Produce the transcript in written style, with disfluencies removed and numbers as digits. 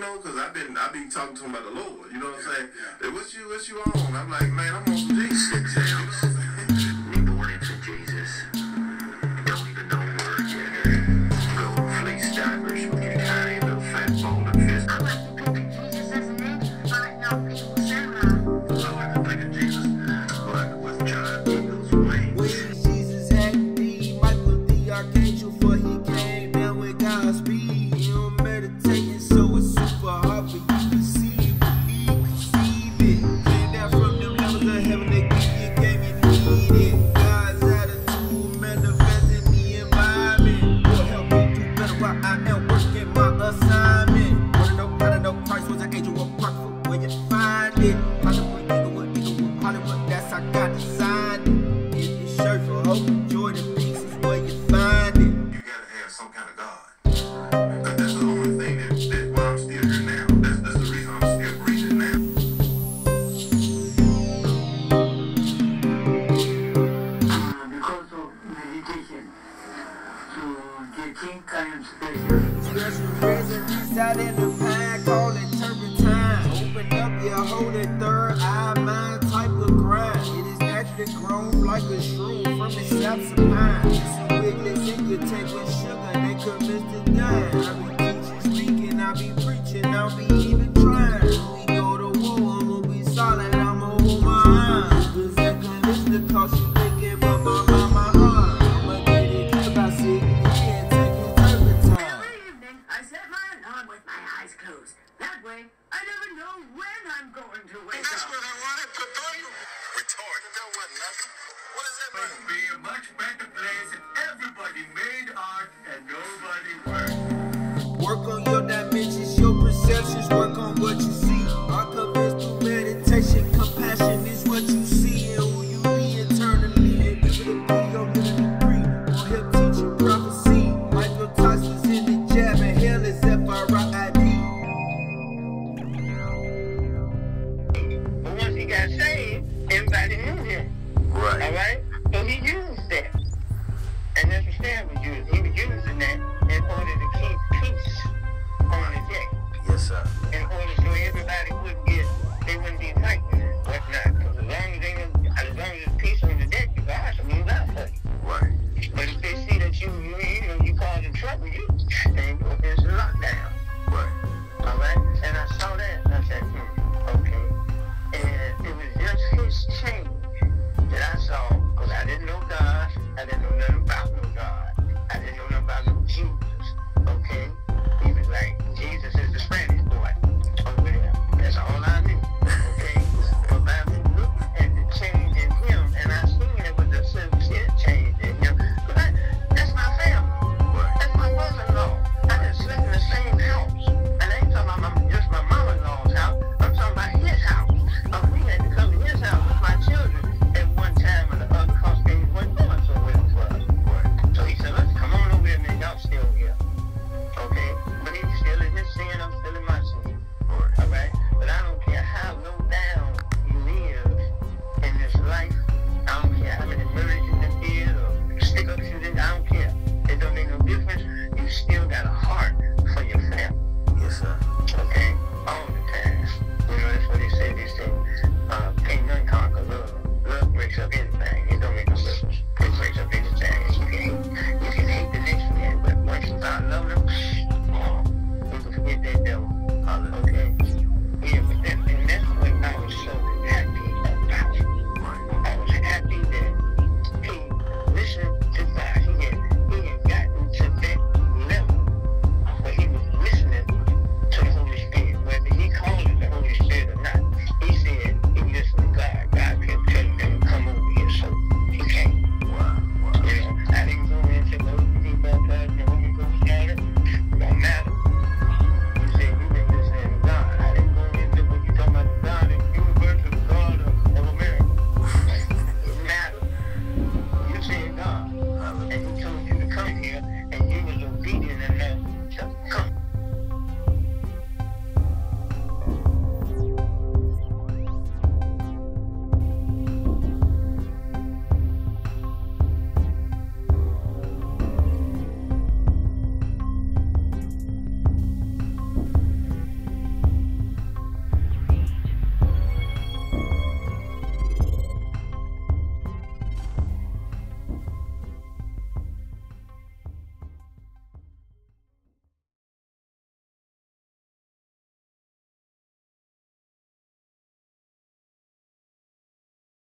know, because I be talking to him about the Lord. You know what I'm saying? Hey, what you on? I'm like, man, I'm on some Jesus. You know what I'm saying? We born into Jesus. Don't even know word yet. Gold fleece divers with your tiny little fat bone of fist. I like to think of Jesus as an angel, but no people samurai. I like to think of Jesus, but with giant eagle's wings. When Jesus had the Michael the Archangel, for he came down with God's speed. You don't meditate, so it's super hard for you to see, believe, receive it. Came down from them levels of heaven, they gave you needed. God's attitude manifesting the environment. Will help me do better while I am working my assignment. Wanna know Christ was an angel apart from where you find it. Hollywood, that's I got designed it. If your shirt for hope, joy and peace is where you find it. You gotta have some kind of God. Because that's the only thing that why I'm still here now. That's the reason I'm still breathing now. Because of meditation, to getting kind of special. Special presence out in the pine, call it turpentine. Open up your holy third eye, mind type of grind. It is naturally grown like a shroom from the saps of pine. It's some wigglers in your tank with sugar, they convinced to die. I be teaching, speaking, I be preaching, I be even trying. When we go to war, I'ma be solid, I'ma hold my hand. Cause that convinced to cost you thinking about my heart. I'ma get it clear by sitting here and taking turpentine. Every evening, I set my alarm with my eyes closed. That way, I never know when I'm going to wake That's up. what I wanted to do. Retarded. That wasn't nothing. What does that mean? Must be a much better place if everybody made art and nobody worked. Work on your dimensions, your perceptions, work on what you see. I'm convinced through meditation, compassion is what you see and who you be eternally. And give it a be your living degree. Won't help teach you prophecy. Michael Tyson's in the jab and hell is FRID. But once he got saved, everybody knew him. Right. Alright? So he used that. And that's what Stan was using. He was using that in order to keep peace on the deck. Yes, sir.